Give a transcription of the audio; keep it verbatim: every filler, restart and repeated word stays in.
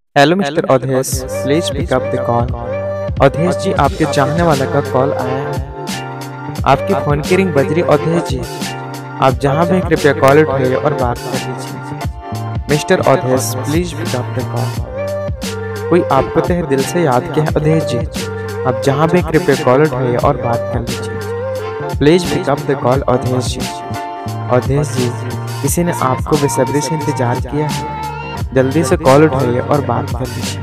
Hello mister Avdhesh, please pick up the call. Avdhesh ji, आपके चाहने वाला का कॉल आया है। आपकी फोन की रिंग बज रही। अवधेश जी, आप जहां भी हैं, कृपया कॉल उठाइए और बात कर लीजिए। Mister Avdhesh, please pick up the call. कोई आपको तहे दिल से याद किया है। अवधेश जी, आप जहां भी हैं, कृपया कॉल उठाइए और बात कर लीजिए। Please pick up the call. Avdhesh ji, Avdhesh ji, किसी ने आपको बेसब्री से इंतजार किया है। जल्दी से कॉल उठाइए और बात कर लीजिए।